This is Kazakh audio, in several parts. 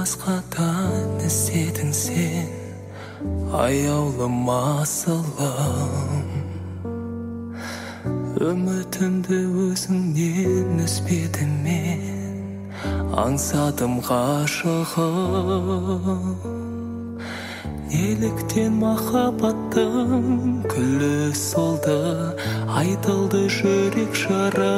басқадан іздедің сен аяулым асылым. Үмітімді өзіңнен үзбедім мен, аңсадым ғашығым. Неліктен махаббаттың күлі солды, айтылды жүрек жары.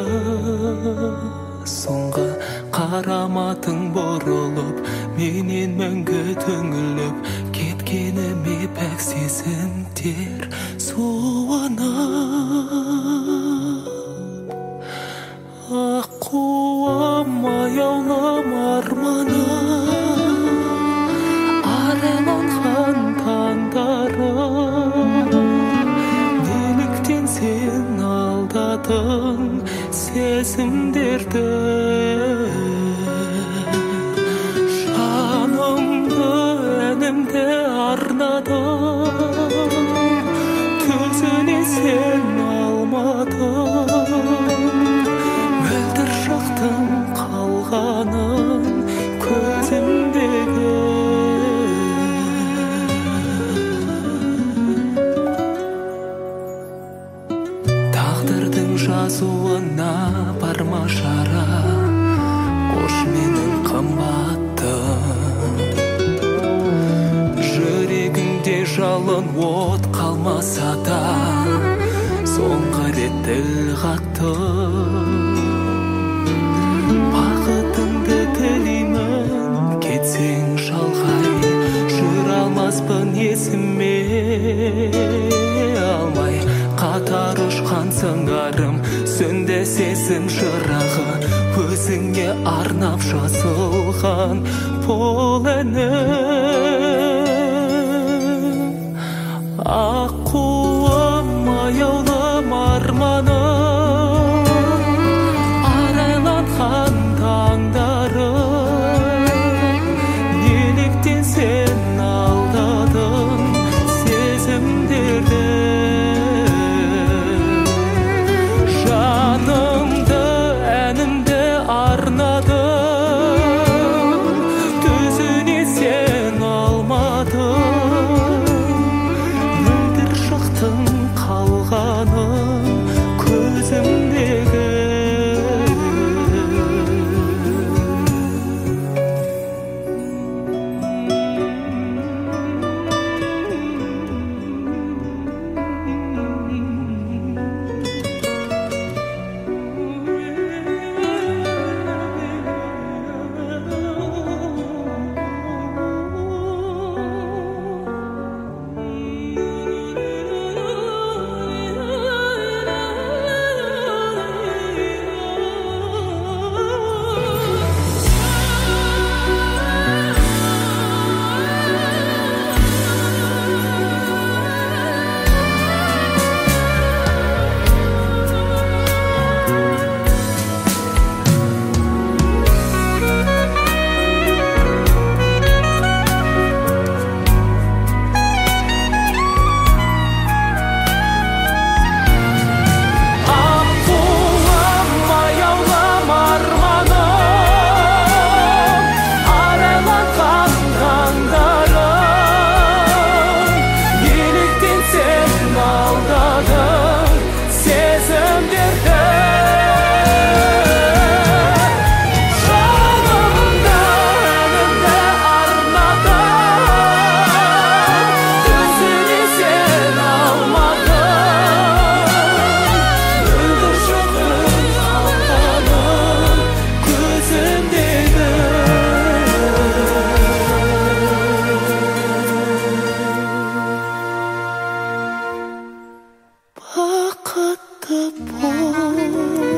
Соңғы қараматың бұрылып, менен мәңгі түңіліп, кеткеніме пәк сезімдер суынып. Аққуым аяулым арманым, араланған таңдарым. Неліктен сен алдадың сезімдерді, жанымды әнімді арнадым, төзіне сен алмадың. Мөлдір шақтың қалғанын көзімдегі. Тағдырдың жазуына барма жара, қош менің қымбаттым. Жүрегіңде жалын от қалмаса да, соңғы рет тіл қаттым. Бақытыңды тілеймін, кетсең шалғай, жүре алмаспын есіме алмай. Қатар ұшқан сыңарым, сөнді сезім жырағы, өзіңе арнап жазылған бұл әнім. Аққуым аяулым арманым, арайланған таңдарым. Неліктен сен алдадың сезімдерді, жанымды әнімді арнадым, төзіне сен алмадың. Мөлдір шықтың қалғаным көзімдегі. Бақытты бол.